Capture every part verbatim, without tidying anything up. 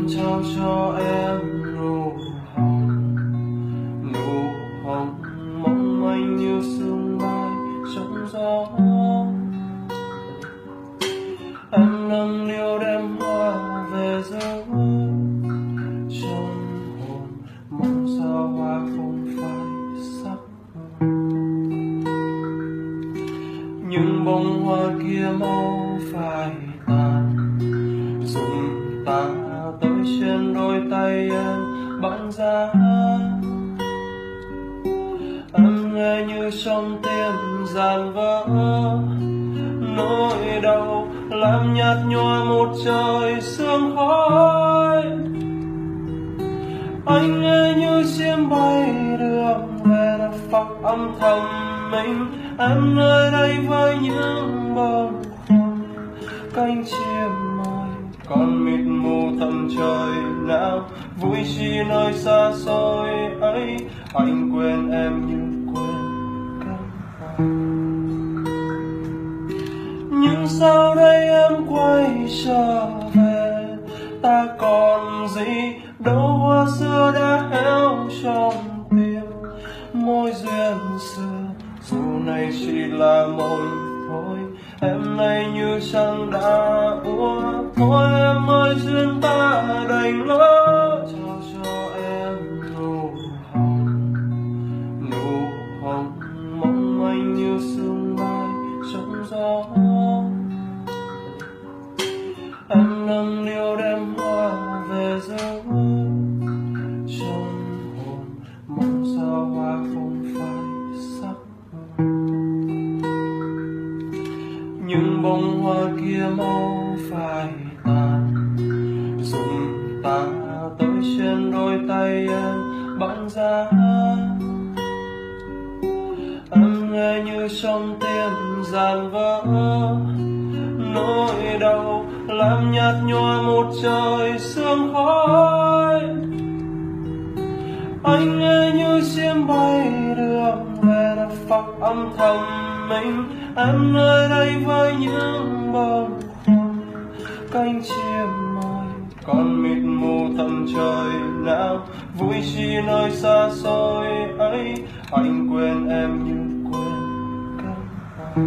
trao cho em nụ hồng, nụ hồng mong manh như sương mai trong gió. Em nâng niu đem hoa về giấu trong hồn, mong sao hoa không phải sắc. Nhưng bông hoa kia mau phai tàn, dùng ta tới trên đôi tay em băng giá. Em nghe như trong tim dàn vỡ, nỗi đau làm nhạt nhòa một trời sương khói. Anh nghe như chim bay đường về đất phật âm thầm mình. Em nơi đây với những bông hoa cánh chim mỏi, còn mịt mù tầm trời nào vui chi nơi xa xôi ấy. Anh quên em như quên cánh hoa. Nhưng sao đây em quay trở về, ta còn gì đâu, hoa xưa đã héo trong tim. Môi duyên xưa dù này chỉ là mồi thôi, em nay như trăng đã úa. Thôi em ơi duyên ta đành lỡ, trao cho em nụ hồng, nụ hồng mong manh như sương mai trong gió. Em nâng niu đem hoa về giấu trong hồn, mong sao hoa không phải sắc. Nhưng bông hoa kia mau phai tàn, dùng ta tới trên đôi tay em băng giá. Em nghe như trong tim dàn vỡ, nỗi đau làm nhạt nhòa một trời sương khói. Anh nghe như chim bay đường về đất phật âm thầm mình. Em nơi đây với những bông hoa cánh chim mỏi, còn mịt mù tầm trời nào vui chi nơi xa xôi ấy. Anh quên em như quên cánh hoa.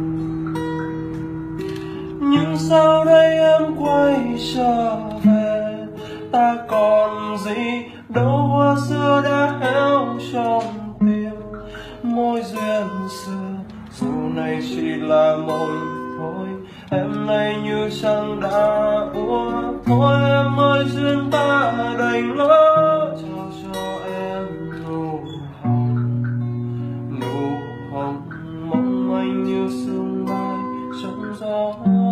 Nhưng sao đây em quay trở về, ta còn gì đâu, hoa xưa đã héo trong tim. Môi duyên xưa dù này chỉ là mồi thôi, em nay như trăng đã úa. Thôi em ơi duyên ta đành lỡ, trao cho em nụ hồng, nụ hồng mong manh như sương mai trong gió.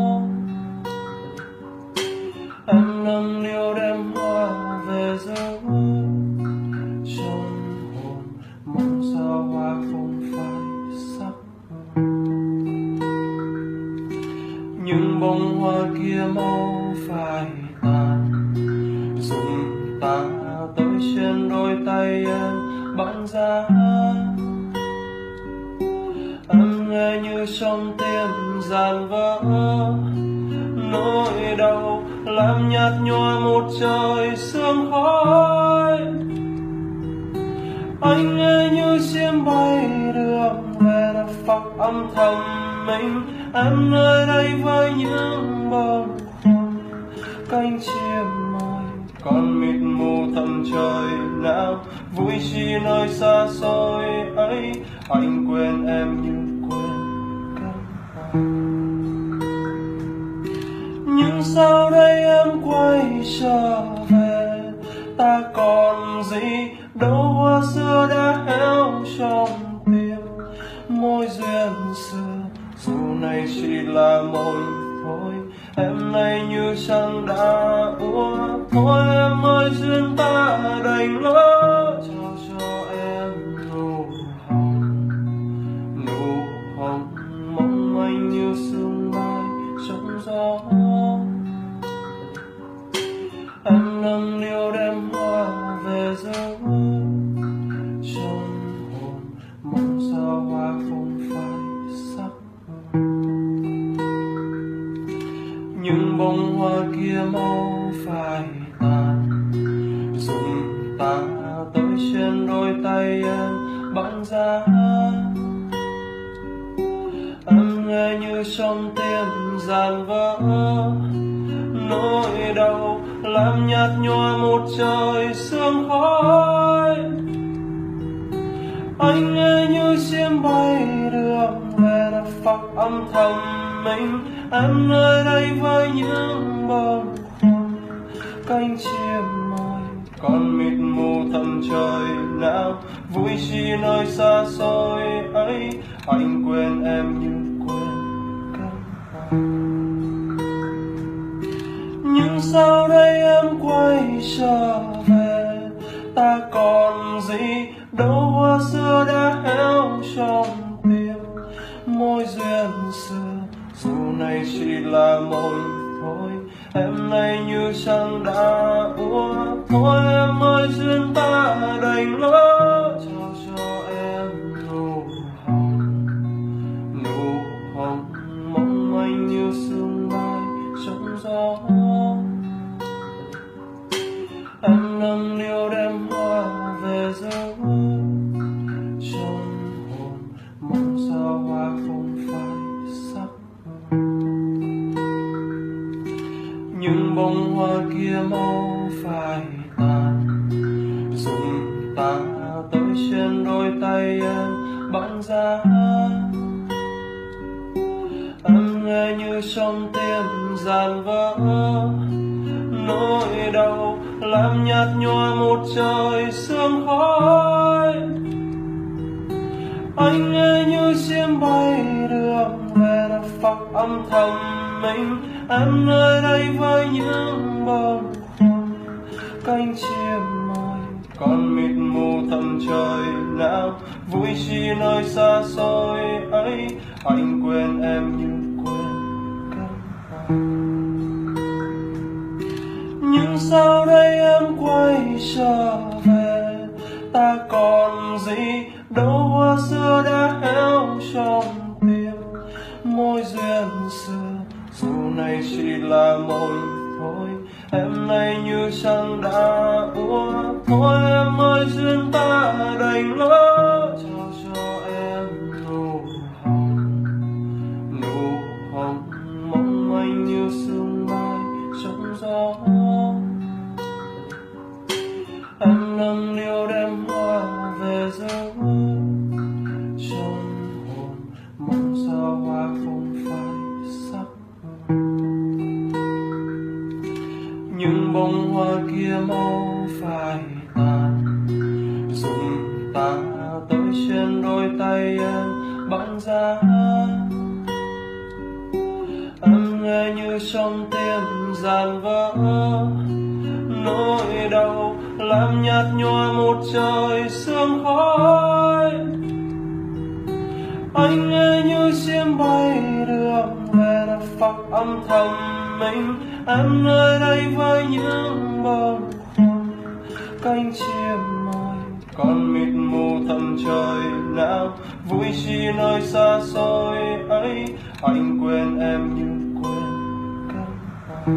Em nâng niu đem hoa về giấu trong hồn, mong sao hoa không phải sắc. Nhưng bông hoa kia mau phai tàn, dùng ta tới trên đôi tay em băng giá. Em nghe như trong tim dàn vỡ, nỗi đau làm nhạt nhòa một trời sương khói. Anh nghe như chim bay đường về đất phật âm thầm mình. Em nơi đây với những bông hoa cánh chim mỏi, còn mịt mù tầm trời nào vui chi nơi xa xôi ấy. Anh quên em như quên cánh hoa. Nhưng sao đây em quay trở về, ta còn gì đâu, hoa xưa đã héo trong tim. Môi duyên xưa dù này chỉ là mồi thôi, em nay như trăng đã úa. Thôi em ơi duyên ta đành lỡ, trao cho em nụ hồng, nụ hồng mong manh như sương mai trong gió. Em nâng niu đem hoa về giấu trong hồn, mong sao hoa không phải sắc. Nhưng bông hoa kia mau phai tàn, dùng ta tới trên đôi tay em băng giá. Em nghe như trong tim dàn vỡ, nỗi đau làm nhạt nhòa một trời sương khói. Anh nghe như chim bay đường về đất phật âm thầm mình. Em nơi đây với những bâng khuâng cánh chim mỏi, còn mịt mù tầm trời nào vui chi nơi xa xôi ấy. Anh quên em như quên cánh hoa. Nhưng sau đây em quay trở về, ta còn gì đâu, hoa xưa đã héo trong tim. Môi duyên xưa dù này chỉ là môi thôi, em nay như trăng đã úa. Thôi em ơi duyên ta đành lỡ, trao cho em nụ hồng, nụ hồng mong manh như sương mai trong gió. Em nâng niu đem hoa về dấu trong hồn, mong sao hoa không phải sắc. Nhưng bông hoa kia mau phai tàn, dùng ta tới trên đôi tay em băng giá. Em nghe như trong tim dàn vỡ, nỗi đau làm nhạt nhòa một trời sương khói. Anh nghe như chim bay đường về đất phật âm thầm mình. Em nơi đây với những bâng khuâng cánh chim mỏi, còn mịt mù tầm trời nào vui chi nơi xa xôi ấy. Anh quên em như quên cánh hoa. Nhưng sau đây em quay trở về, ta còn gì đâu, hoa xưa đã héo trong tim. Môi duyên xưa dù này chỉ là môi thôi, em nay như trăng đã úa. Thôi em ơi duyên ta đành lỡ, trao cho em nụ hồng, nụ hồng mong manh như sương mai trong gió. Em nâng niu đem hoa về dấu trong hồn, mong sao hoa không phải sắc. Nhưng bông hoa kia mau phai tàn, dùng ta tới trên đôi tay em băng giá. Em nghe như trong tim dàn vỡ, nỗi đau làm nhạt nhòa một trời sương khói. Anh nghe như chim bay đường về đất phật âm thầm mình. Em nơi đây với những bâng khuâng cánh chim mỏi, còn mịt mù tầm trời nào vui chi nơi xa xôi ấy. Anh quên em như quên cánh hoa.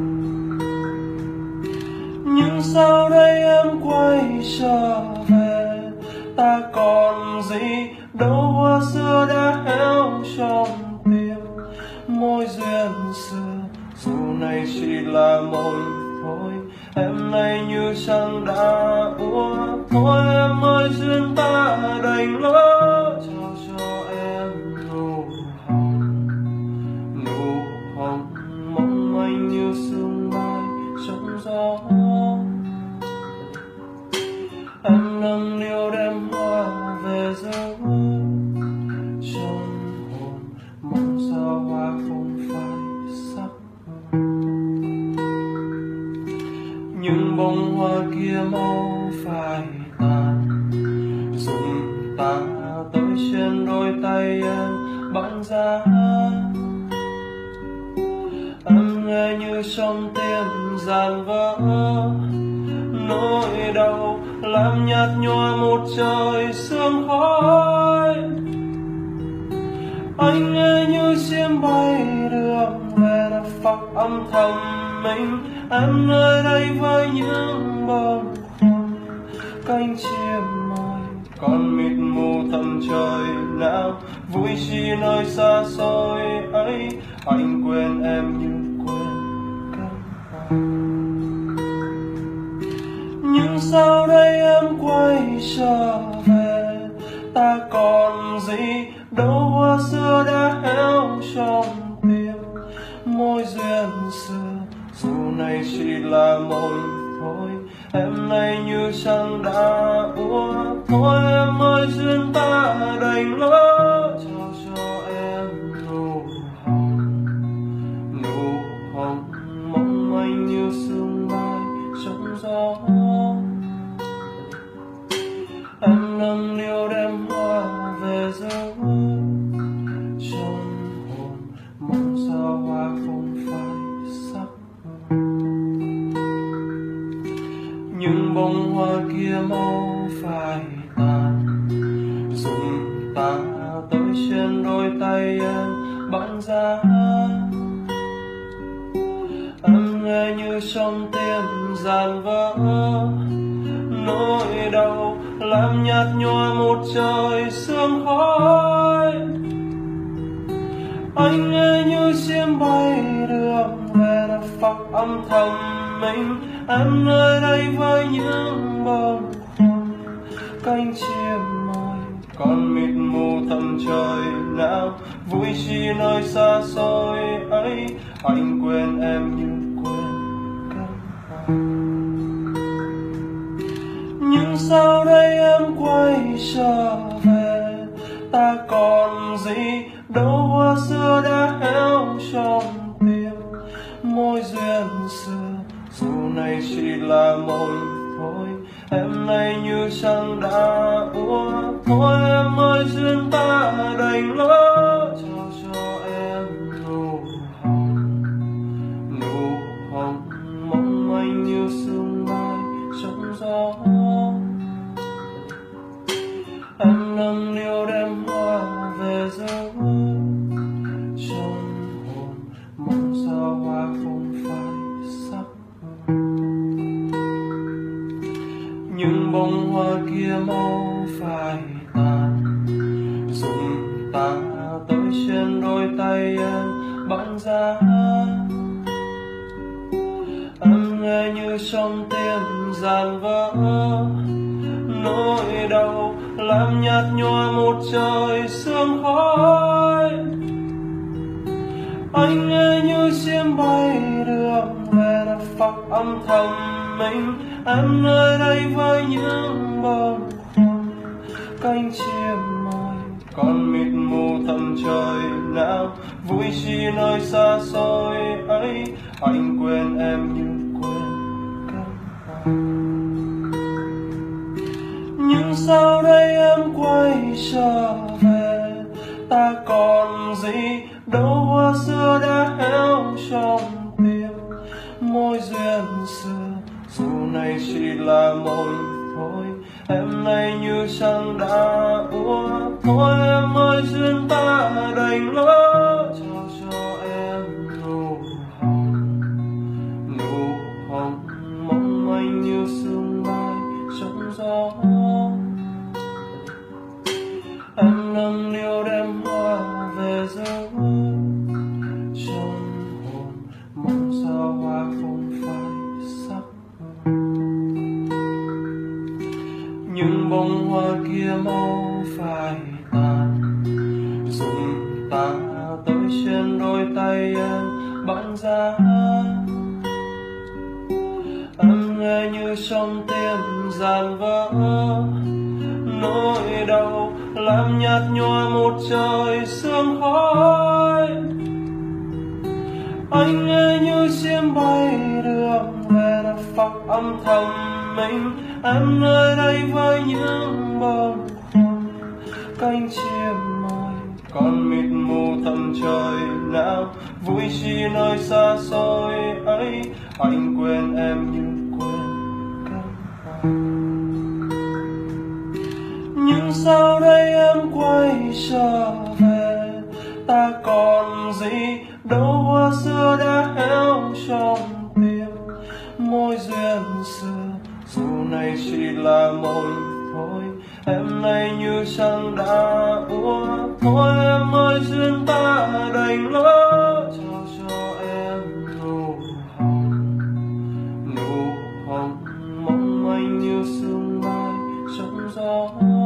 Nhưng sau đây em quay trở về, ta còn gì đâu, hoa xưa đã héo trong tim. Môi duyên xưa dù này chỉ là môi thôi, em nay như trăng đã úa. Thôi em ơi duyên ta đành lỡ, trao cho em nụ hồng, nụ hồng mong manh như sương mai trong gió. Em nâng niu đem hoa về dấu trong hồn, mong sao hoa không phải sắc. Nhưng bông hoa kia mau phai tàn, dùng ta tới trên đôi tay em băng giá. Em nghe như trong tim dàn vỡ, nỗi đau làm nhạt nhòa một trời sương khói. Anh nghe như chim bay đường về đất phật âm thầm mình. em nơi đây với những bâng khuâng cánh chim mỏi còn mịt mù tầm trời nào vui chi nơi xa xôi ấy anh quên em như quên cánh hoa. Nhưng sau đây em quay trở về ta còn gì đâu, hoa xưa đã héo trong tim môi duyên xưa dù này chỉ là mồi thôi. Em này như trăng đã úa thôi em ơi, duyên ta đành lỡ trao cho em nụ hồng nụ hồng mong manh như sương mai trong gió. Em nâng niu đem hoa về giấu trong hồn mong sao hoa không phải sắc nhưng bông hoa kia mau phai tàn. Dùng ta tới trên đôi tay em băng giá em nghe như trong tim dàn vỡ nỗi đau làm nhạt nhòa một trời sương khói. Anh nghe như chim bay đường về đã phạc âm thầm mình em nơi đây với những bâng khuâng cánh chim mỏi còn mịt mù tầm trời nào vui chi nơi xa xôi ấy anh quên em như quên cánh hoa. Nhưng sau đây em quay trở về ta còn gì đâu, hoa xưa đã héo trong tim môi duyên xưa dù này chỉ là mồi thôi. Em này như trăng đã úa thôi em ơi, duyên ta đành lỡ trao cho em nụ hồng nụ hồng mong manh như sương mai trong gió. Em nâng niu đem hoa về giấu trong hồn mong sao hoa không phải sắc nhưng bông hoa kia mau phai tàn. Dùng ta tới trên đôi tay em băng giá em nghe như trong tim dàn vỡ nỗi đau làm nhạt nhòa một trời sương khói. Anh nghe như chim bay đường về đã phạc âm thầm mình em nơi đây với những bâng khuâng cánh chim mỏi còn mịt mù tầm trời nào vui chi nơi xa xôi ấy anh quên em như quên cánh hoa. Nhưng sau đây em quay trở về ta còn gì đâu, hoa xưa đã héo trong tim môi duyên xưa dù này chỉ là mồi thôi. Em này như trăng đã úa thôi em ơi, duyên ta đành lỡ trao cho em nụ hồng nụ hồng mong manh như sương mai trong gió. Em nâng niu đem hoa về giấu trong hồn mong sao hoa không phải sắc nhưng bông hoa kia mau phai tàn. Dùng ta tới trên đôi tay em băng giá em nghe như trong tim dàn vỡ nỗi đau làm nhạt nhòa một trời sương khói. Anh nghe như chim bay đường về đã phạc âm thầm mình em nơi đây với những bâng khuâng cánh chim mỏi còn mịt mù tầm trời nào vui chi nơi xa xôi ấy anh quên em như quên cánh hoa. Nhưng sau đây em quay trở về ta còn gì đâu, hoa xưa đã héo trong tim mối duyên xưa, dù này chỉ là mộng thôi. Em này như chẳng đã úa, thôi em ơi duyên ta đành lỡ. Trao cho em nụ hồng, nụ hồng mong manh như sương mai trong gió.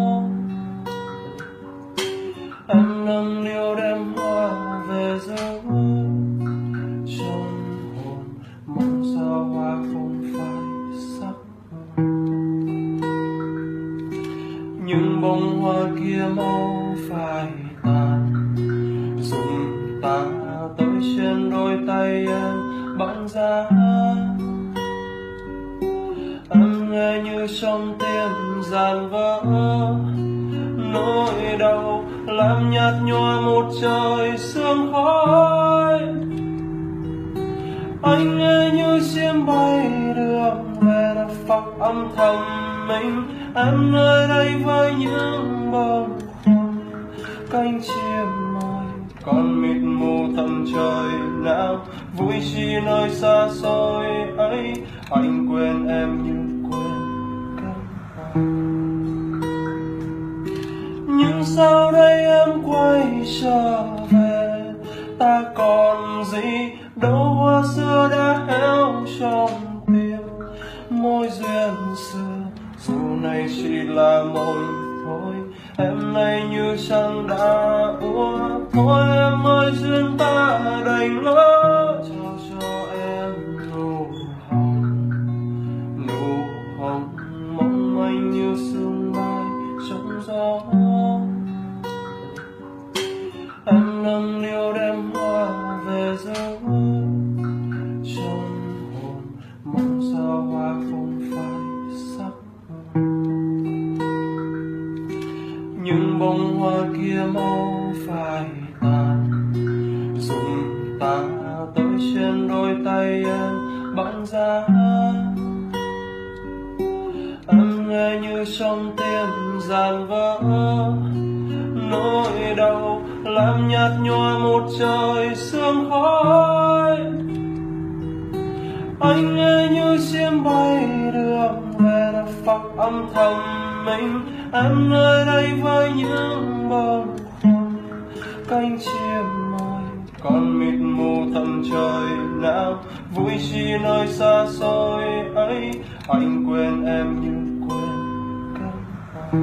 Em nâng niu đem hoa về giấu trong hồn, mong sao hoa không phải sắc hồng. Nhưng bông hoa kia mau phai tàn, dùng ta tới trên đôi tay em băng giá. Em nghe như trong tim dàn vỡ, nỗi đau làm nhạt nhòa một trời sương khói. Anh nghe như chim bay đường về đất phật âm thầm mình. Em nơi đây với những bâng khuâng cánh chim mỏi, còn mịt mù tầm trời nào vui chi nơi xa xôi ấy. Anh quên em như quên cánh hoa. Nhưng sau đây em quay trở về, ta còn gì đâu, hoa xưa đã héo trong tim. Mối duyên xưa, dù này chỉ là mộng thôi. Em này như chẳng đã úa, thôi em ơi duyên ta đành lỡ. Trao cho em nụ hồng, nụ hồng mong manh như sương mai trong gió. Em nâng niu đem hoa về giấu trong hồn, mong sao hoa không phải sắc hồng. Nhưng bông hoa kia mau phai tàn, dùng ta tới trên đôi tay em băng giá. Em nghe như trong tim dàn vỡ, nỗi đau làm nhạt nhòa một trời sương khói. Anh nghe như chim bay đường về đất phật âm thầm mình. Em nơi đây với những bâng khuâng cánh chim mỏi, còn mịt mù tầm trời nào vui chi nơi xa xôi ấy. Anh quên em như quên cánh hoa.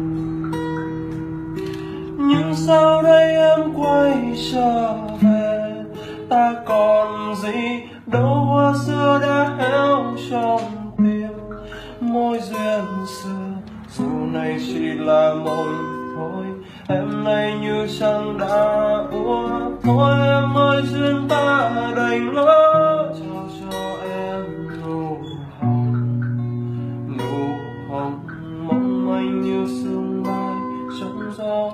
Nhưng sau đây em quay trở về, ta còn gì đâu, hoa xưa đã héo trong tim. Mối duyên xưa, dù này chỉ là mộng thôi. Em này như chẳng đã úa, thôi em ơi duyên ta đành lỡ. Trao cho em nụ hồng, nụ hồng mong manh như sương mai trong gió.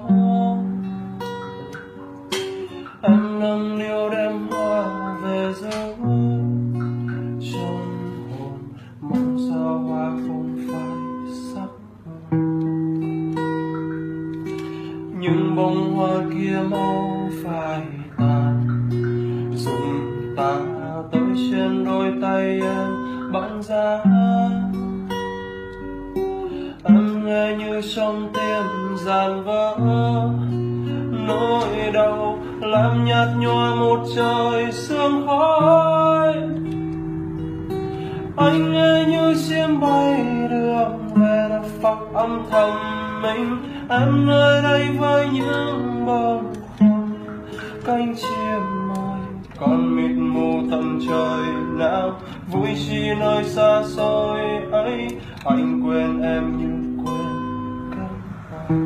Em nâng niu đem hoa về giấu trong hồn, mong sao hoa không phải sắc hồng. Nhưng bông hoa kia mau phai tàn, dùng ta tới trên đôi tay em băng giá. Em nghe như trong tim dàn vỡ, nỗi đau làm nhạt nhòa một trời sương khói. Anh nghe như chim bay đường về đất phật âm thầm mình. Em nơi đây với những bâng khuâng cánh chim mỏi, còn mịt mù tầm trời nào vui chi nơi xa xôi ấy. Anh quên em như quên cánh hoa.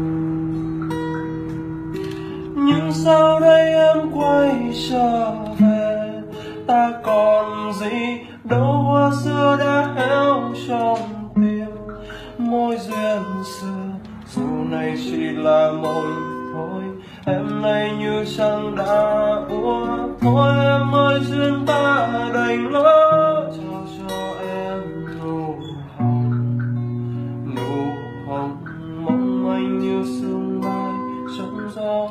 Nhưng sau đây em quay trở về, ta còn gì đâu, hoa xưa đã héo trong tim. Mối duyên xưa, dù này chỉ là mộng thôi. Em này như chẳng đã úa, thôi em ơi duyên ta đành lỡ. Trao cho em nụ hồng, nụ hồng mong manh như sương mai trong gió.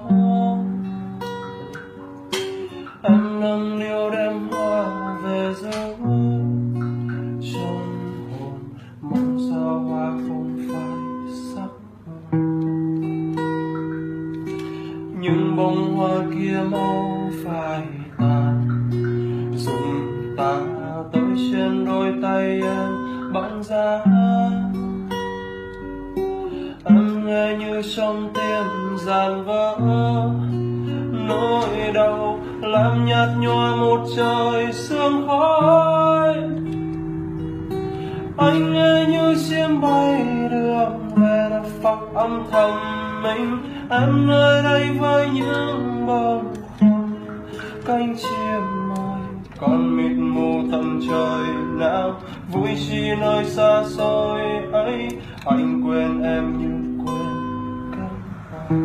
Em nâng niu đem hoa về giấu trong đôi tay em băng giá. Em nghe như trong tim dàn vỡ, nỗi đau làm nhạt nhòa một trời sương khói. Anh nghe như chim bay đường về đất phật âm thầm mình. Em nơi đây với những bâng khuâng cánh chim mỏi, còn mịt mù tầm trời nào vui chi nơi xa xôi ấy. Anh quên em như quên cánh hoa.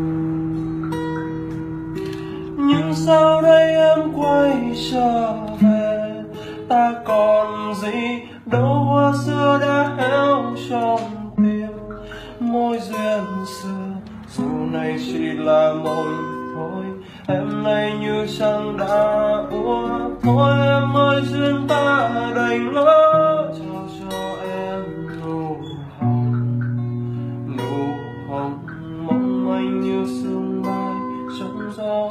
Nhưng sau đây em quay trở về, ta còn gì đâu, hoa xưa đã héo trong tim. Môi duyên xưa dù này chỉ là môi thôi, em nay như trăng đã úa. Thôi em ơi duyên ta đành lỡ, trao cho em nụ hồng. Nụ hồng mong manh như sương mai trong gió.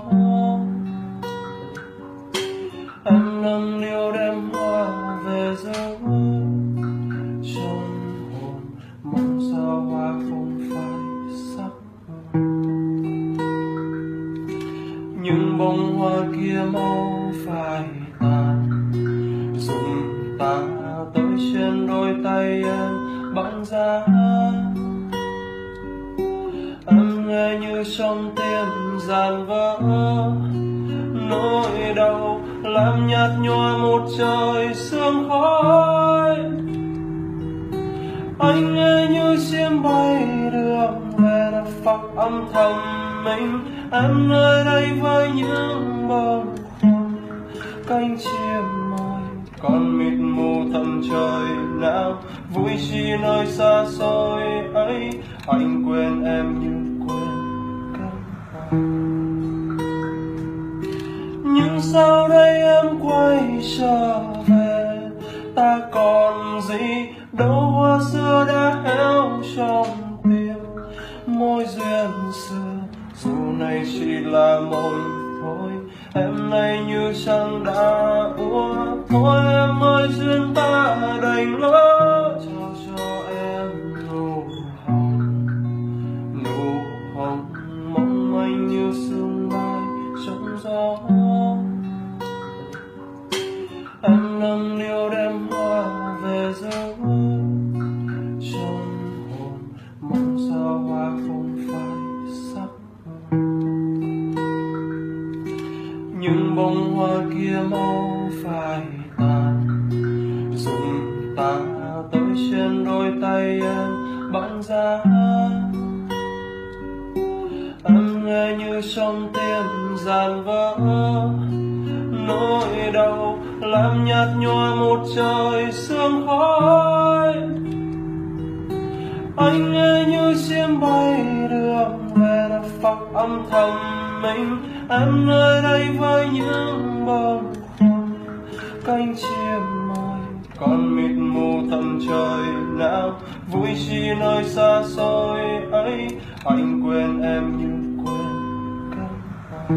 Em nâng niu đem hoa về dấu trong hồn, mong sao hoa không phải sắc hồng. Nhưng bông hoa kia mau phai tàn, dùng ta tới trên đôi tay em băng giá. Em nghe như trong tim dàn vỡ, nỗi đau làm nhạt nhòa một trời sương khói. Anh nghe như chim bay đường về đất phật âm thầm mình. Em nơi đây với những bâng khuâng cánh chim mỏi, còn mịt mù tầm trời nào vui chi nơi xa xôi ấy. Anh quên em như quên cánh hoa. Nhưng sau đây em quay trở về, ta còn gì đâu, hoa xưa đã héo trong tim. Môi duyên xưa dù này chỉ là môi thôi, em nay như trăng đã úa. Thôi em ơi duyên ta đành lỡ, trao cho em nụ hồng. Nụ hồng mong manh như sương mai trong gió. Em nâng niu đem hoa về dấu trong hồn, mong sao hoa không phải sắc hồng. Nhưng bông hoa kia mau phai tàn, dùng ta tới trên đôi tay em băng giá. Em nghe như trong tim dàn vỡ, nỗi đau làm nhạt nhòa một trời sương khói. Anh nghe như chim bay đường về đất phật âm thầm mình. Em nơi đây với những bâng khuâng cánh chim mỏi, còn mịt mù tầm trời nào vui chi nơi xa xôi ấy. Anh quên em như quên cánh hoa.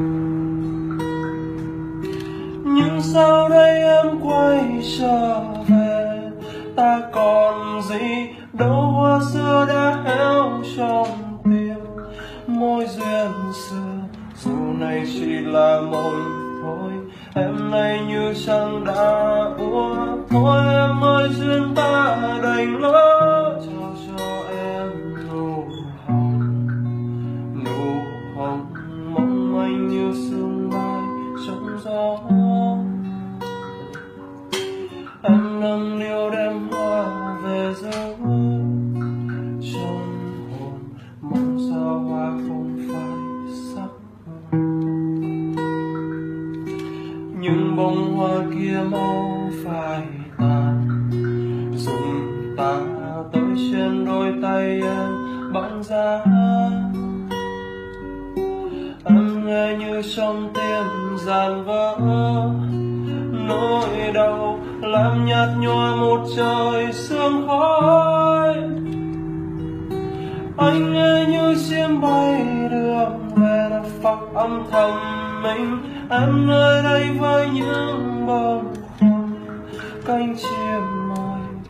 Nhưng sau đây em quay trở về, ta còn gì đâu, hoa xưa đã héo trong tim. Môi duyên xưa dù này chỉ là môi thôi, em nay như trăng đã úa. Thôi em ơi duyên ta đành lỡ, trao cho em nụ hồng. Nụ hồng mong manh như sương mai trong gió. Em nâng niu đem hoa về dấu trong hồn, mong sao hoa không phải sắc hồng. Nhưng bông hoa kia mau phai tàn, dùng ta tới trên đôi tay em băng giá. Em nghe như trong tim dàn vỡ, nỗi đau làm nhạt nhòa một trời sương khói. Anh nghe như chim bay đường về đất phật âm thầm mình. Em nơi đây với những bâng khuâng cánh chim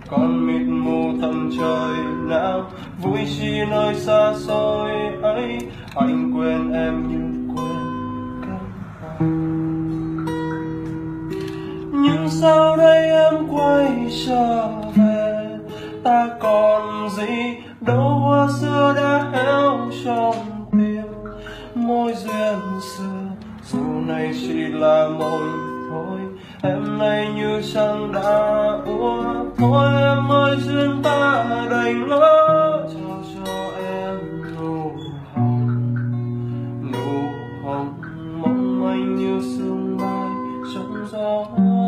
còn mịt mù tầm trời nào vui chi nơi xa xôi ấy. Anh quên em như quên cơn hoa. Nhưng sau đây em quay trở về, ta còn gì đâu, hoa xưa đã héo trong tim. Môi duyên xưa dù này chỉ là môi thôi, em nay như trăng đã úa. Thôi em ơi duyên ta đành lỡ, trao cho em nụ hồng, nụ hồng mong manh như sương mai trong gió.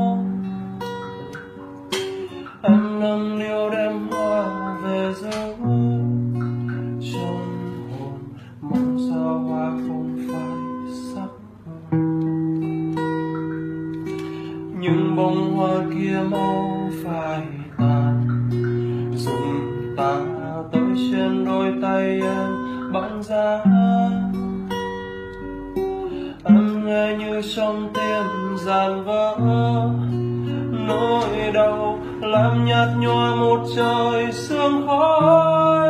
Em nâng niu đem hoa về giấu trong hồn, mong sao hoa không phải sắc. Nhưng bông hoa kia mau phai tàn, dùng ta tới trên đôi tay em băng giá. Em nghe như trong tim dàn vỡ, nỗi đau làm nhạt nhòa một trời sương khói.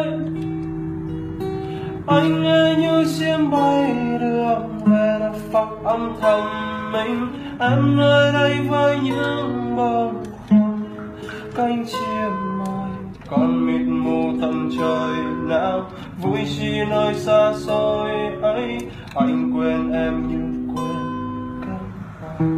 Anh nghe như chim bay đường về đất phật âm thầm mình. Em nơi đây với những bông khoăn cánh chim mỏi, còn mịt mù tầm trời nào vui chi nơi xa xôi ấy. Anh quên em như quên cơn hoa.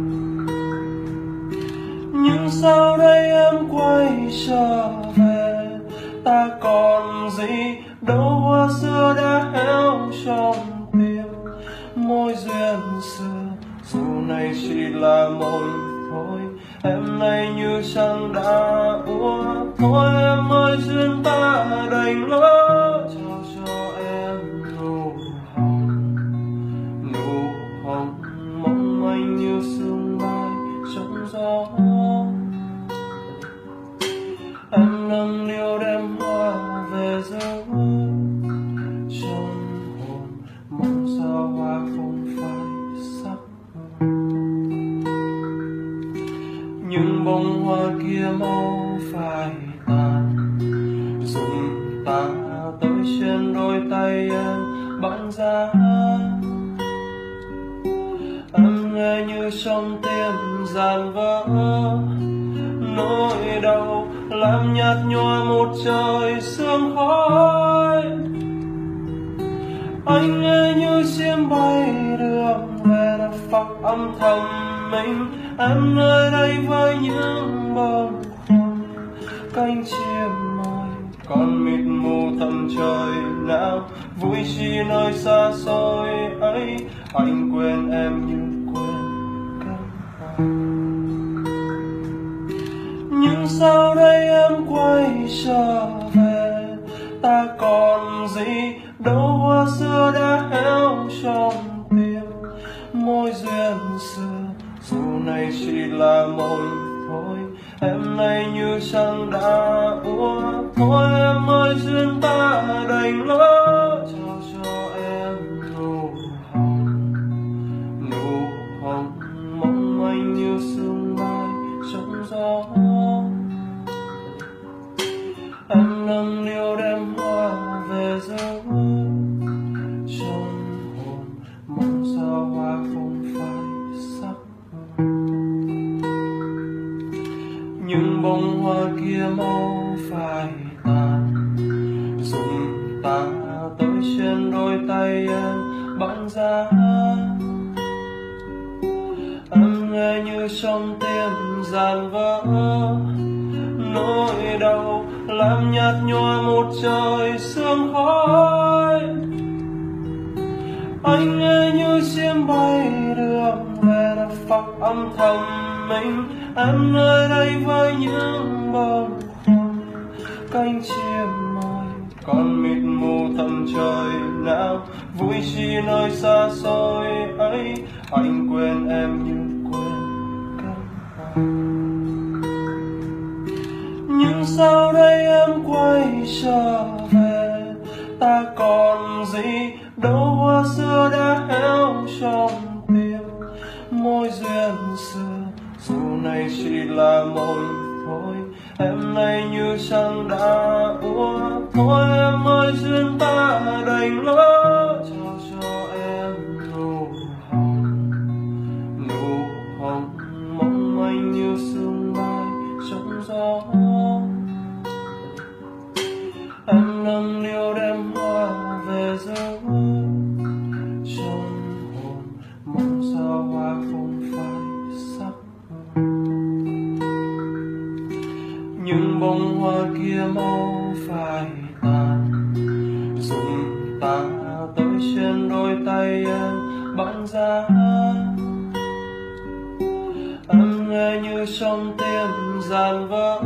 Nhưng sau đây em quay trở về, ta còn gì đâu, hoa xưa đã héo trong tim. Môi duyên xưa dù này chỉ là môi thôi, em nay như trăng đã úa. Thôi em ơi duyên ta đành lỡ, trao cho em nụ hồng, nụ hồng mong manh như sương mai trong gió. Em nâng niu đem hoa về giấu trong hồn, mong sao hoa không phải sắc. Nhưng bông hoa kia mau phai tàn, dùng ta tới trên đôi tay em băng giá. Em nghe như trong tim dàn vỡ, nỗi đau làm nhạt nhòa một trời sương khói. Anh nghe như chim bay đường về đất phật âm thầm mình. Em nơi đây với những bông khoăn cánh chim mỏi, còn mịt mù tầm trời nào vui chi nơi xa xôi ấy. Anh quên em như quên cơn hoa. Nhưng sau đây em quay trở về, ta còn gì đâu, hoa xưa đã héo trong tim. Môi duyên xưa dù này chỉ là môi thôi, em nay như trăng đã úa. Thôi em ơi duyên ta đành lỡ, trao cho em nụ hồng, nụ hồng mong manh như sương mai trong gió. Em nâng niu đem hoa về giấu trong hồn, mong sao hoa không phải sắc. Nhưng bông hoa kia mau phai tàn, dùng ta tới trên đôi tay em băng giá. Em nghe như trong tim dàn vỡ, nỗi đau làm nhạt nhòa một trời sương khói. Anh nghe như chim bay đường về đất phật âm thầm mình. Em nơi đây với những bông khoăn cánh chim mỏi, còn mịt mù tầm trời nào vui chi nơi xa xôi ấy. Anh quên em như quên cơn hoa. Nhưng sau đây em quay trở về, ta còn gì đâu, hoa xưa đã héo trong tim. Môi duyên xưa dù này chỉ là môi thôi, em này như trăng đã úa. Thôi em ơi duyên ta đành lỡ trao cho em nụ hồng, nụ hồng mong manh như sương mai trong gió. Em nâng niu đem hoa về giấu trong hồn, mong sao hoa không phải sắc. Nhưng bông hoa kia mau phai tàn, dùng ta tới trên đôi tay em băng giá. Em nghe như trong tim dàn vỡ,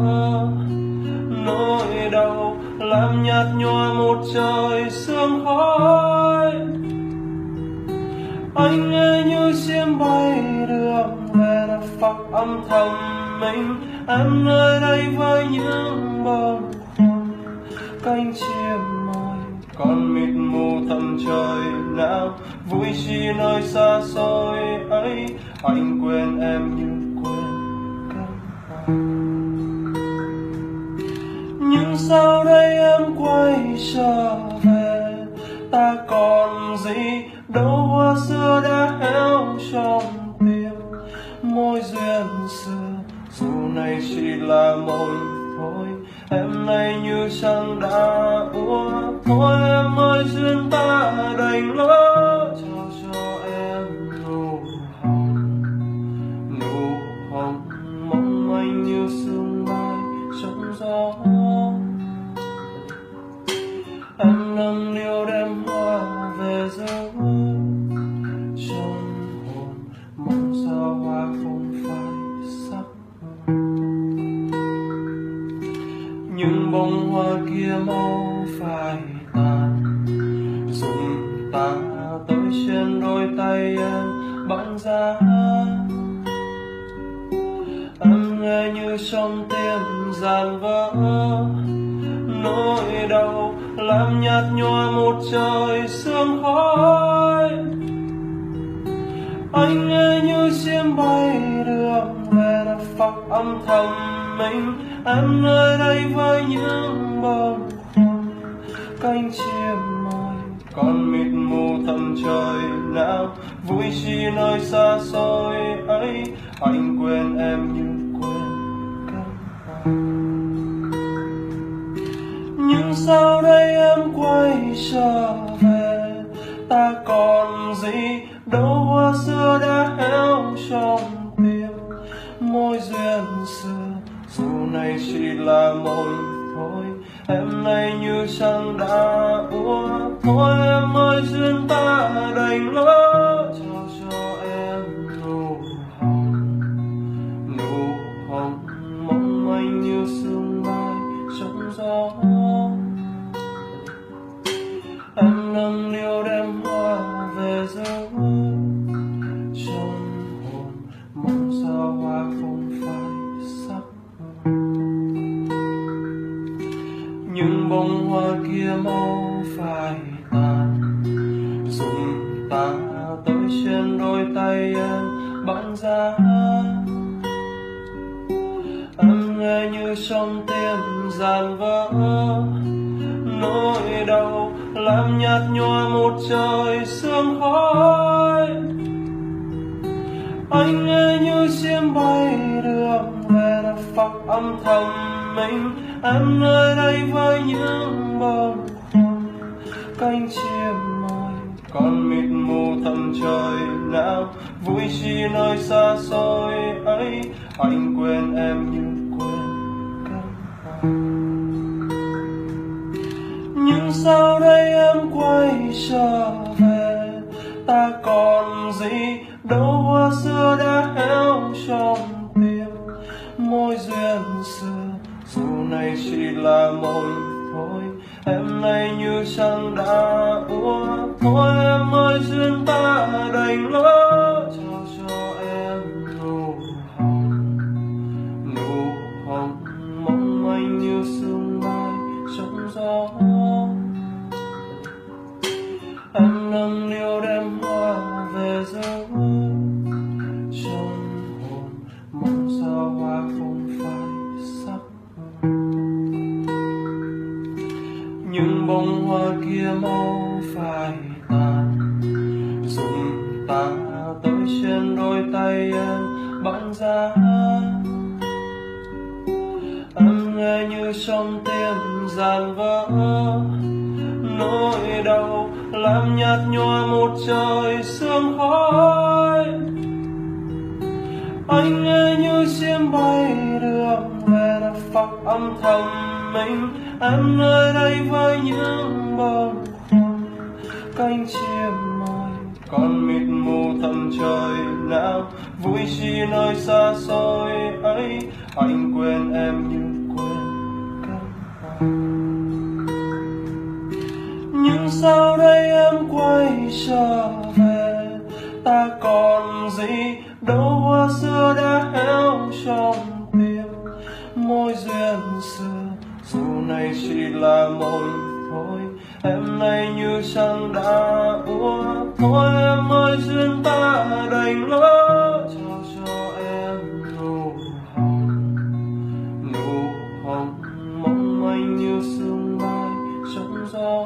nỗi đau làm nhạt nhòa một trời sương khói. Anh nghe như chim bay đường về đất phật âm thầm mình. Em nơi đây với những bâng khuâng cánh chim mỏi, còn mịt mù tầm trời nào vui chi nơi xa xôi ấy. Anh quên em như quên cánh hoa. Nhưng sao đây em quay trở về, ta còn gì đâu, hoa xưa đã héo trong tim. Môi duyên xưa dù này chỉ là mồi thôi, em này như trăng đã úa. Thôi em ơi duyên ta đành lỡ trao cho em nụ hồng, nụ hồng mong manh như sương mai trong gió. Em nâng niu đem hoa về giấu trong hồn, mong sao hoa không phải sắc. Nhưng bông hoa kia mau phai tàn, dùng ta tới trên đôi tay em băng giá. Em nghe như trong tim dàn vỡ, nỗi đau làm nhạt nhòa một trời sương khói. Anh nghe như chim bay đường về đất phật âm thầm mình. Em nơi đây với những bâng khuâng cánh chim mỏi, còn mịt mù tầm trời nào vui chi nơi xa xôi ấy. Anh quên em như quên cánh hoa. Nhưng sao đây em quay trở về, ta còn gì đâu, hoa xưa đã héo trong tim. Môi duyên xưa dù này chỉ là mồi thôi, em này như trăng đã úa. Thôi em ơi duyên ta đành lỡ trao cho em nụ hồng, nụ hồng mong manh như sương mai trong gió. Em nâng niu đem hoa về giấu trong hồn, mong sao hoa không phải sắc. Nhưng bông hoa kia mau phai tàn, dùng ta tới trên đôi tay em băng giá. Em nghe như trong tim dàn vỡ, nỗi đau làm nhạt nhòa một trời sương khói. Anh nghe như chim bay đường về đất phật âm thầm mình. Em nơi đây với những bâng khuâng cánh chim mỏi, còn mịt mù tầm trời nào vui chi nơi xa xôi ấy. Anh quên em như quên cánh hoa. Nhưng sao đây em quay trở về, ta còn gì đâu, hoa xưa đã héo trong tim. Môi duyên xưa dù này chỉ là mồi thôi, em này như trăng đã úa. Thôi em ơi duyên ta đành lỡ trao cho em nụ hồng, nụ hồng mong manh như sương mai trong gió. Em nâng niu đem hoa về giấu trong hồn, mong sao hoa không phải sắc. bông hoa kia mau phai tàn, dùng ta tới trên đôi tay em bắn ra. Em nghe như trong tim dàn vỡ, nỗi đau làm nhạt nhòa một trời sương khói. Anh nghe như chim bay đường về đã phật âm thầm mình. Em nơi đây với những bâng khuâng cánh chim mỏi, còn mịt mù tầm trời nào vui chi nơi xa xôi ấy. Anh quên em như quên cánh hoa. Nhưng sau đây em quay trở về, ta còn gì đâu, hoa xưa đã héo trong tim. Môi duyên xưa dù này chỉ là môi thôi, em nay như trăng đã úa. Thôi em ơi duyên ta đành lỡ, trao cho em nụ hồng, nụ hồng mong manh như sương mai trong gió.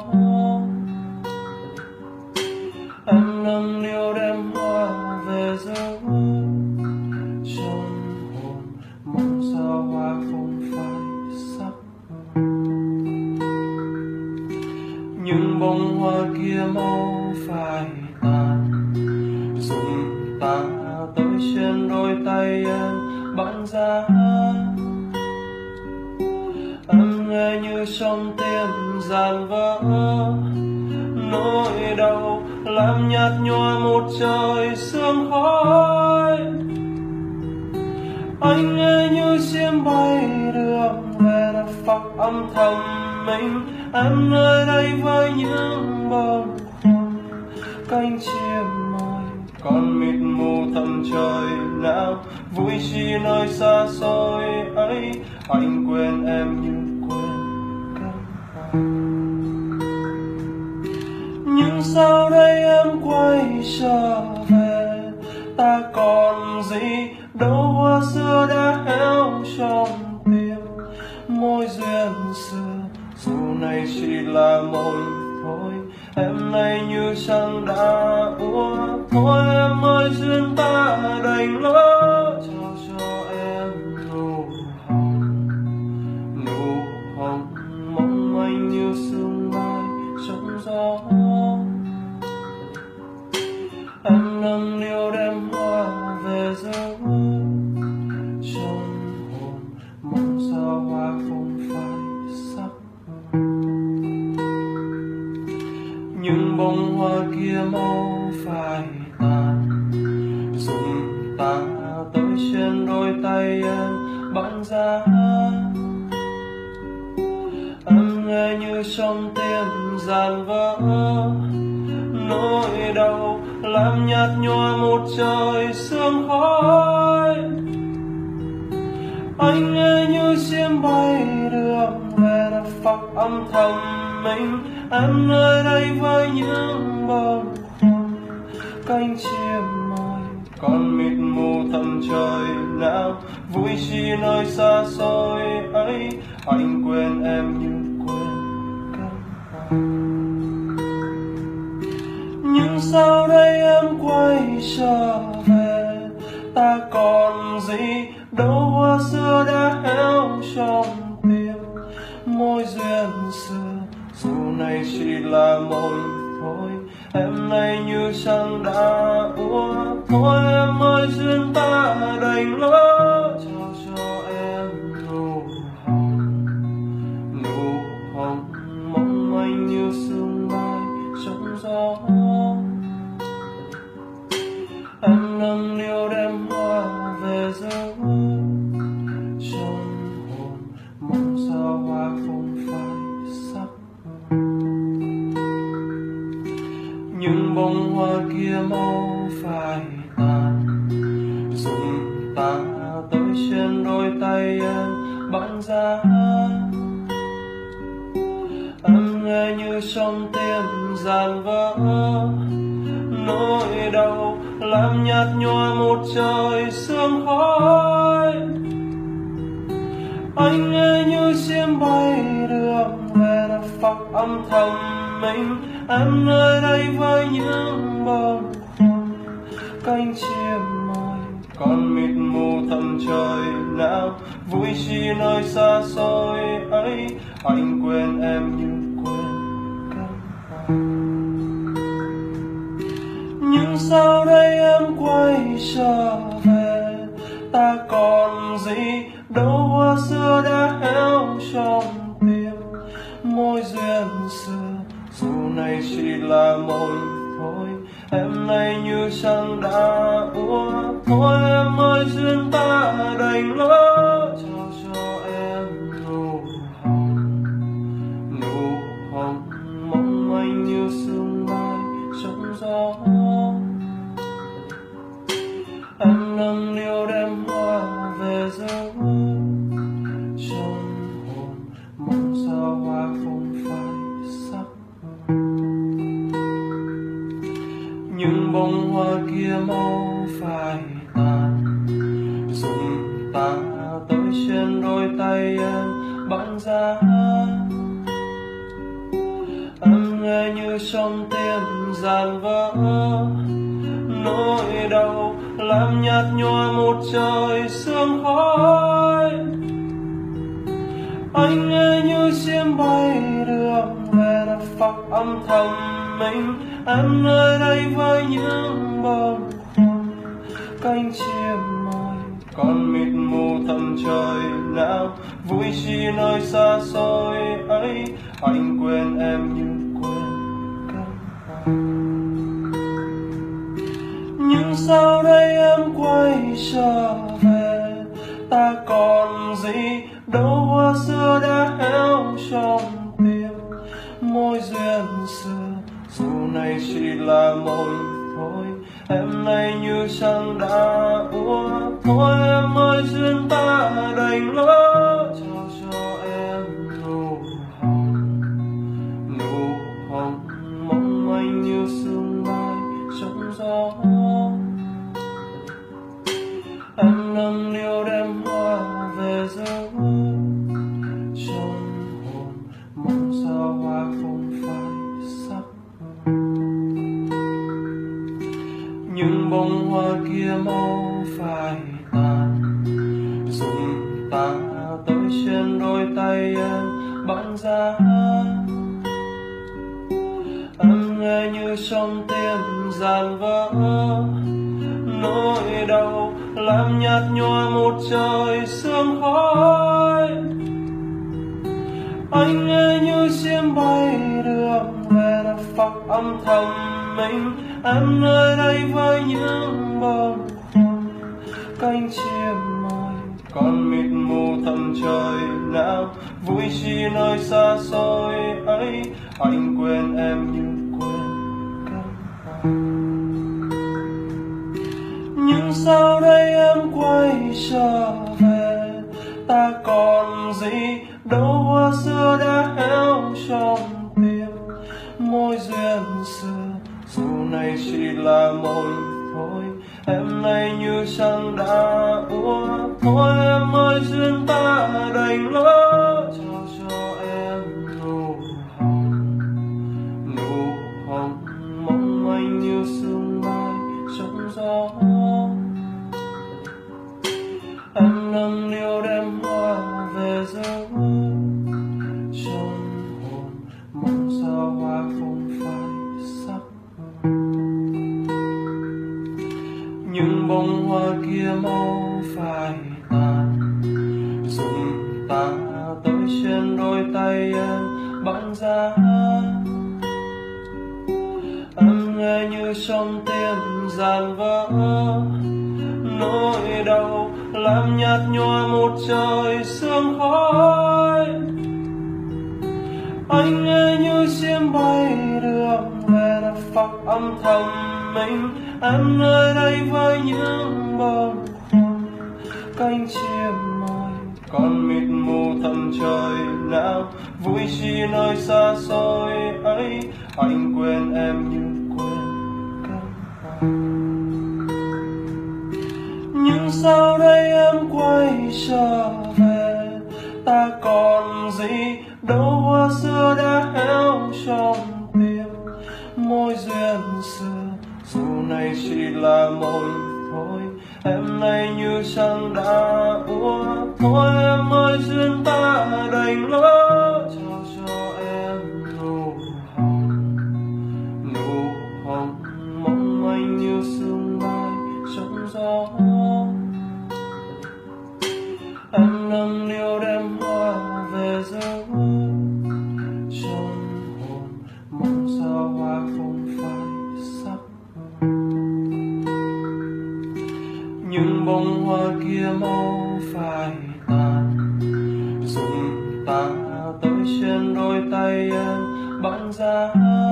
Em nâng niu đem hoa về giấu trong hồn, mong sao hoa không phải sắc. Nhưng bông hoa kia mau phai tàn, dùng ta tới trên đôi tay em bắn ra. Em nghe như trong tim dàn vỡ, nỗi đau làm nhạt nhòa một trời sương khói. Anh nghe như chim bay đường về đã phật âm thầm mình. Em nơi đây với những bâng khuâng cánh chim mỏi, còn mịt mù tầm trời nào vui chi nơi xa xôi ấy. Anh quên em như quên cánh hoa. Nhưng sau đây em quay trở về, ta còn gì đâu, hoa xưa đã héo trong tim. Môi duyên xưa dù này chỉ là môi thôi, em nay như trăng đã úa. Thôi em ơi duyên ta đành lỡ, trao cho em nụ hồng, nụ hồng mong manh như sương mai trong gió. Em nâng niu đem hoa về giấu trong hồn, mong sao hoa không phải sắc. Nhưng bông hoa kia mau phai tàn, dùng ta tới trên đôi tay em bắn ra. Em nghe như trong tim dàn vỡ, nỗi đau làm nhạt nhòa một trời sương khói. Anh nghe như chim bay đường về đã phật âm thầm mình. Em nơi đây với những bâng khuâng cánh chim mỏi, còn mịt mù tầm trời nào vui chi nơi xa xôi ấy. Anh quên em như quên cánh hoa. Nhưng sau đây em quay trở về, ta còn gì đâu, hoa xưa đã héo trong tim. Môi duyên xưa dù này chỉ là môi thôi, em nay như trăng đã úa. Thôi em ơi duyên ta đành lỡ, trao cho em nụ hồng, nụ hồng mong manh như sương mai trong gió. Em nâng niu đem hoa về giấu trong hồn, mong sao hoa không phải sắc. Nhưng bông hoa kia mau phai tàn, dùng ta tới trên đôi tay em bắn ra. Em nghe như trong tim dàn vỡ, nỗi đau làm nhạt nhòa một trời sương khói. Anh nghe như chim bay đường về đã phật âm thầm mình. Em nơi đây với những bâng khuâng cánh chim mỏi, còn mịt mù tầm trời nào vui chi nơi xa xôi ấy. Anh quên em như quên cánh hoa. Nhưng sau đây em quay trở về, ta còn gì đâu, hoa xưa đã héo trong tim. Môi duyên xưa dù này chỉ là môi thôi, em nay như trăng đã úa. Thôi em ơi duyên ta đành lỡ, trao cho em nụ hồng. Nụ hồng mong manh như sương mai trong gió. Em nâng niu đem hoa về giấu trong hồn, mong sao hoa không phải sắc hồng. Nhưng bông hoa kia mau phai tàn, dùng ta tới trên đôi tay em bắn ra. Em nghe như trong tim dàn vỡ, nỗi đau làm nhạt nhòa một trời sương khói. Anh nghe như chim bay đường về đã phật âm thầm mình. Em nơi đây với những bâng khuâng cánh chim mỏi, còn mịt mù tầm trời nào vui chi nơi xa xôi ấy. Anh quên em như quên cánh hoa. Nhưng sau đây em quay trở về, ta còn gì đâu, hoa xưa đã héo trong tim. Môi duyên xưa dù này chỉ là môi thôi, em nay như trăng đã úa. Thôi em ơi duyên ta đành lỡ, trao cho em nụ hồng. Nụ hồng mong manh như sương mai trong gió. Em nâng niu đem hoa về giấu trong hồn, mong sao hoa không phải sắc hồng. Nhưng bông hoa kia mau phai tàn, dùng ta tới trên đôi tay em bắn ra. Em nghe như trong tim dàn vỡ, nỗi đau làm nhạt nhòa một trời sương khói. Anh nghe như chim bay đường về đã phật âm thầm mình. Em nơi đây với những bâng khuâng cánh chim mỏi, còn mịt mù tầm trời nào vui chi nơi xa xôi ấy. Anh quên em như quên cánh hoa. Nhưng sau đây em quay trở về, ta còn gì đâu, hoa xưa đã héo trong tim. Môi duyên xưa dù này chỉ là môi thôi, em nay như trăng đã úa. Thôi em ơi duyên ta đành lỡ, trao cho em nụ hồng. Nụ hồng mong manh như sương mai trong gió. Em nâng niu đem hoa về giấu trong hồn, mong sao hoa không phải sắc hồng. Nhưng bông hoa kia mau phai tàn, dùng ta tới trên đôi tay em bắn ra. Em nghe như trong tim dàn vỡ, nỗi đau làm nhạt nhòa một trời sương khói. Anh nghe như chim bay đường về đã phật âm thầm mình. Em nơi đây với những bâng khuâng cánh chim mỏi, còn mịt mù tầm trời nào vui chi nơi xa xôi ấy. Anh quên em như quên cánh hoa. Nhưng sau đây em quay trở về, ta còn gì đâu, hoa xưa đã héo trong tim. Mối duyên xưa dù này chỉ là mộng thôi, em nay như chẳng đã úa. Thôi em ơi duyên ta đành lỡ, trao cho em nụ hồng, nụ hồng mong manh như sương mai trong gió. Em nâng niu đem hoa về giấc trong hồn, mong sao hoa không phải sắc hồng. Nhưng bông hoa kia mau phai tàn, dùng ta tới trên đôi tay em băng giá.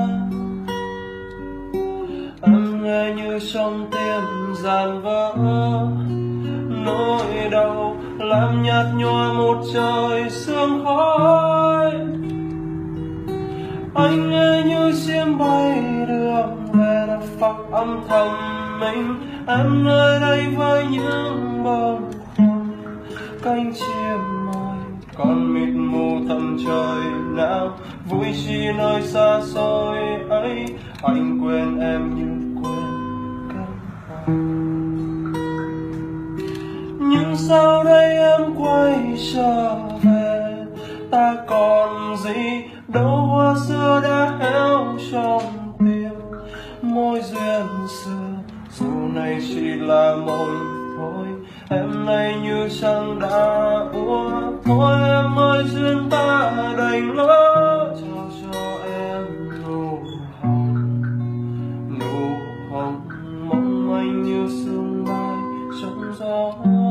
Em nghe như trong tim dàn vỡ, nỗi đau làm nhạt nhòa một trời sương khói. Anh nghe như chim bay đường về đất phật âm thầm mình. Em nơi đây với những bâng khuâng cánh chim mỏi, còn mịt mù tầm trời nào vui chi nơi xa xôi ấy. Anh quên em như quên cánh hoa. Nhưng sau đây em quay trở về, ta còn gì đâu, hoa xưa đã héo trong tim. Mối duyên xưa dù này chỉ là mộng thôi, em nay như chẳng đã úa. Thôi em ơi duyên ta đành lỡ, trao cho em nụ hồng, nụ hồng mong manh như sương mai trong gió.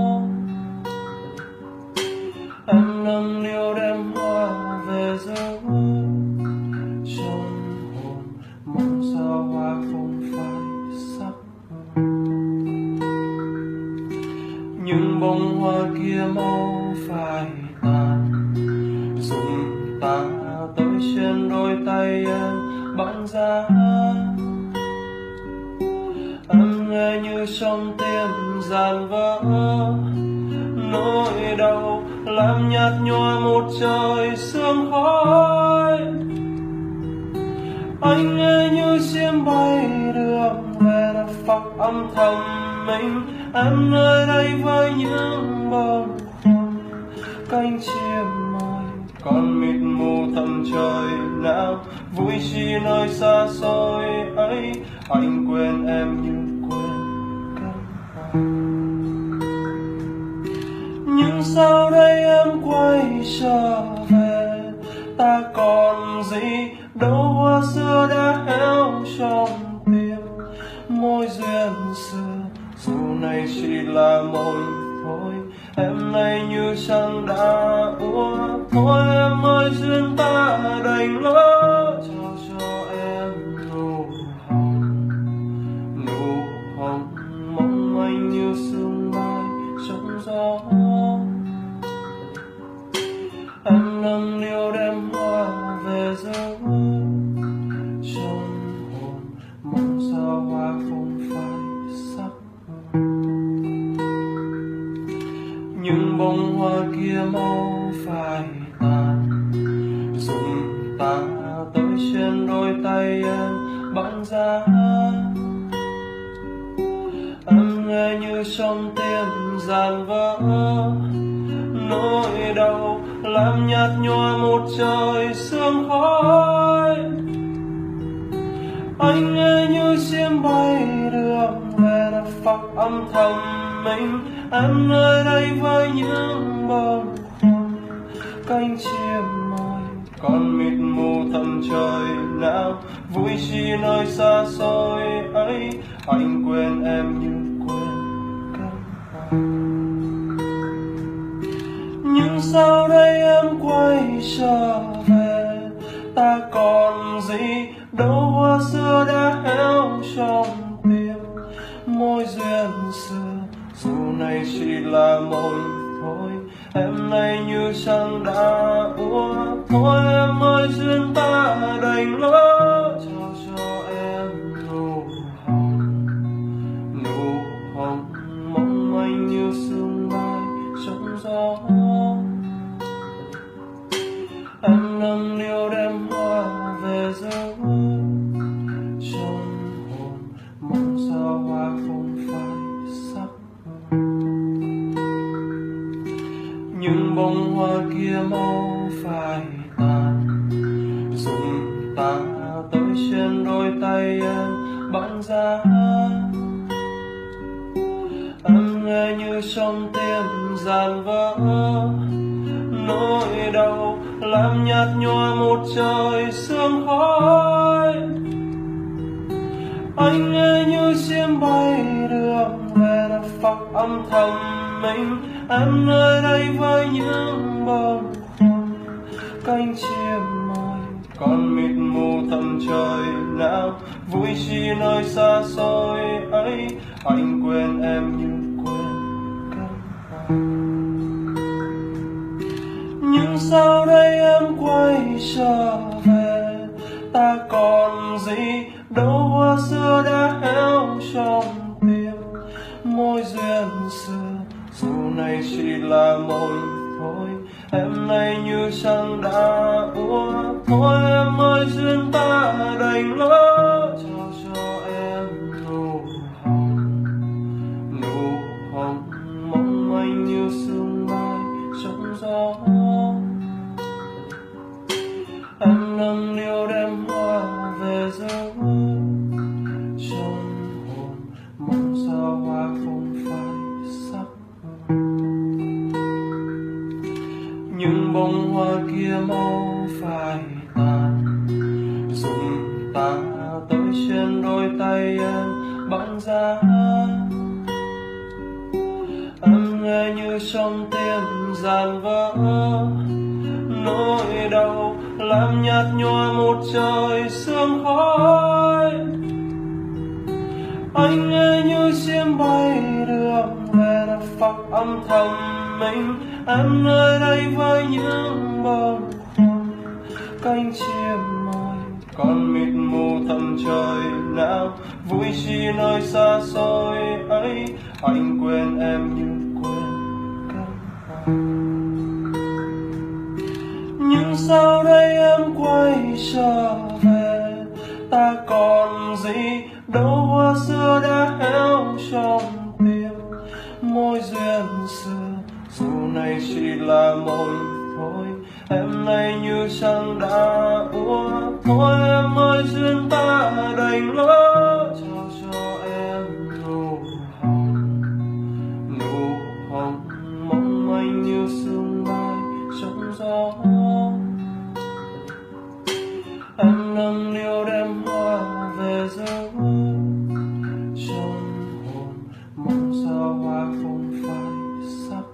Em nâng niu đem hoa về giấc trong hồn, mong sao hoa không phải sắc hồng. Nhưng bông hoa kia mau phai tàn, dùng ta tới trên đôi tay em băng giá. Em nghe như trong tim dàn vỡ, nỗi đau làm nhạt nhòa một trời sương khói. Anh nghe như chim bay đường về đất phật âm thầm mình. Em nơi đây với những bâng khuâng cánh chim mỏi, còn mịt mù tầm trời nào vui chi nơi xa xôi ấy. Anh quên em như quên cánh hoa. Nhưng sau đây em quay trở về, ta còn gì đâu, hoa xưa đã héo trong tim. Mối duyên xưa dù này chỉ là mộng thôi, em nay như chẳng đã úa. Thôi em ơi duyên ta đành lỡ, trao cho em nụ hồng, nụ hồng mong manh như sương mai trong gió. Em nâng niu đem hoa về giấc trong hồn, mong sao hoa không phải sắc hồng. Nhưng bông hoa kia mau phai tàn, dùng ta tới trên đôi tay em băng giá. Em nghe như trong tim dàn vỡ, nỗi đau làm nhạt nhòa một trời sương khói. Anh nghe như chim bay đường về đất phật âm thầm mình. Em nơi đây với những bâng khuâng cánh chim mỏi, còn mịt mù tầm trời nào vui chi nơi xa xôi ấy. Anh quên em như quên cánh hoa. Nhưng sau đây em quay trở về, ta còn gì đâu, hoa xưa đã héo trong tim. Mối duyên xưa dù này chỉ là mộng thôi, em nay như chẳng đã úa. Thôi em ơi duyên ta đành lỡ, trao cho em nụ hồng, nụ hồng mong manh như sương mai trong gió. nâng niu đem hoa về dấu trong hồn, mong sao hoa không phải sắc nhưng bông hoa kia mau phai tàn. Dùng ta tới trên đôi tay em băng giá, em nghe như trong tim dàn vỡ nỗi đau làm nhạt nhòa một trời sương khói. Anh nghe như chim bay đường về đất phật âm thầm mình, em nơi đây với những bông hoa cánh chim mỏi, còn mịt mù tầm trời nào vui chi nơi xa xôi ấy. Anh quên em như quên cánh hoa, nhưng sau đây em quay trở về, ta còn gì đâu, hoa xưa đã héo trong tim. Môi duyên xưa dù này chỉ là môi thôi, em nay như trăng đã úa. Thôi em ơi duyên ta đành lỡ, trao cho em nụ hồng, nụ hồng mong manh như sương mai trong gió. Em nâng niu đem hoa về dấu trong hồn, mong sao hoa không phải sắc nhưng bông hoa kia mau phai tàn. Dùng ta tới trên đôi tay em băng giá, em nghe như trong tim dàn vỡ nỗi đau làm nhạt nhòa một trời sương khói. Anh nghe như chim bay đường về đất phật âm thầm mình, em nơi đây với những bông hoa cánh chim mỏi, còn mịt mù tầm trời nào vui chi nơi xa xôi ấy. Anh quên em như quên cánh hoa, nhưng sau đây em quay trở về, ta còn gì đâu, hoa xưa đã héo trong tim. Môi duyên xưa dù này chỉ là môi thôi, em nay như trăng đã úa. Thôi em ơi duyên ta đành lỡ, trao cho em nụ hồng, nụ hồng mong manh như sương mai trong gió. Em nâng niu đem hoa về dấu trong hồn, mong sao hoa không phải sắc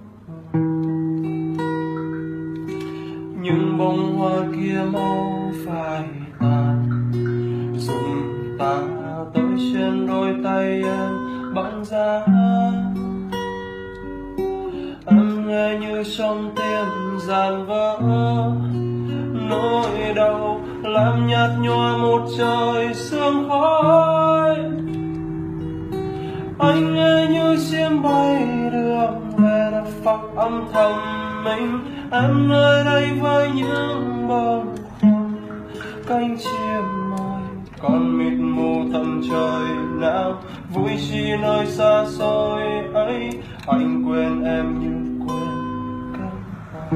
nhưng bông hoa kia mau phai tàn. Dùng ta tới trên đôi tay em băng giá, em nghe như trong tim dàn vỡ nỗi đau làm nhạt nhòa một trời sương khói. Anh nghe như chim bay đường về đất phật âm thầm mình, em nơi đây với những bông hoa cánh chim mỏi, còn mịt mù tầm trời nào vui chi nơi xa xôi ấy. Anh quên em như quên cánh hoa,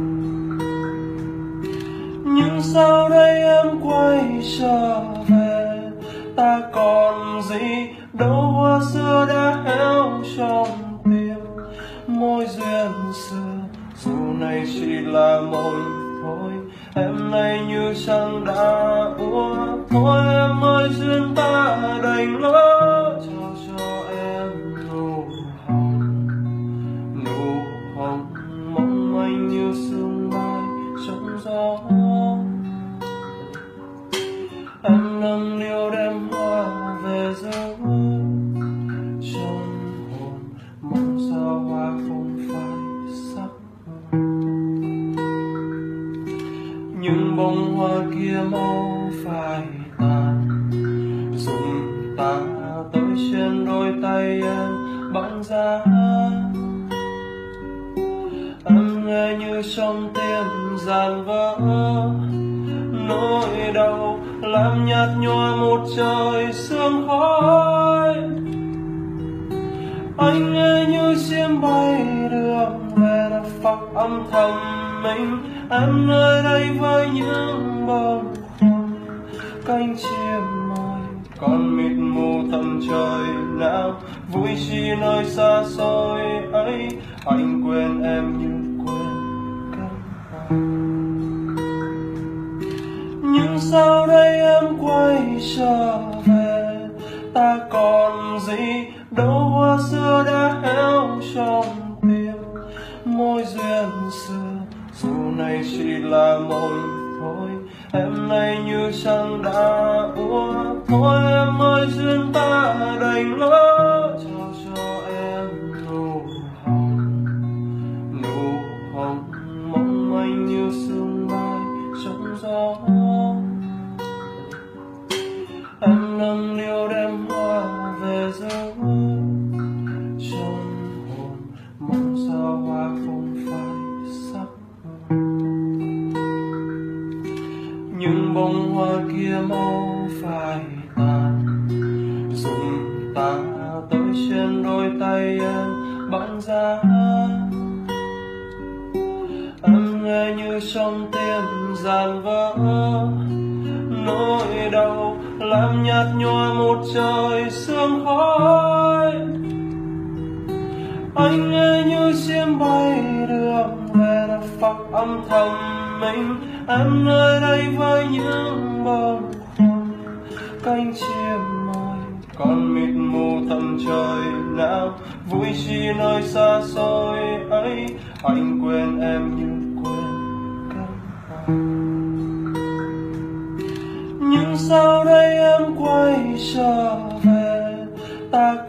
nhưng sau đây em quay trở về, ta còn gì đâu, hoa xưa đã héo trong tim. Môi duyên xưa dù này chỉ là môi thôi, em nay như trăng đã úa. Thôi em ơi duyên ta đành lỡ, trao cho em nụ hồng, nụ hồng mong manh như sương mai trong gió. Em nâng niu đem hoa về dấu trong hồn, mong sao hoa không phải sắc nhưng bông hoa kia mau phai tàn. Dùng ta tới trên đôi tay em băng giá, em nghe như trong tim dàn vỡ nỗi đau làm nhạt nhòa một trời sương khói. Anh nghe như chim bay đường về đất phật âm thầm mình, em nơi đây với những bâng khuâng cánh chim mỏi còn mịt mù tầm trời nào vui chi nơi xa xôi ấy. Anh quên em như quên cánh hoa, nhưng sau đây em quay trở về, ta còn gì đâu, hoa xưa đã héo trong tim. Mối duyên xưa dù này chỉ là mộng thôi, em nay như trăng đã úa. Thôi em ơi duyên ta đành lỡ, trao cho em nụ hồng, nụ hồng mong manh như sương mai trong gió. Em nâng niu đem hoa về giấu trong hồn, mong sao hoa không phải sắc hồng. Nhưng bông hoa kia mau phai tàn, dùng ta tới trên đôi tay em băng giá. Em nghe như trong tim dàn vỡ nỗi đau làm nhạt nhòa một trời sương khói. Anh nghe như chim bay đường về đất phật âm thầm mình, em nơi đây với những bâng khuâng cánh chim mỏi còn mịt mù tầm trời nào vui chi nơi xa xôi ấy. Anh quên em như quên cánh hoa, nhưng sau đây em quay trở về, ta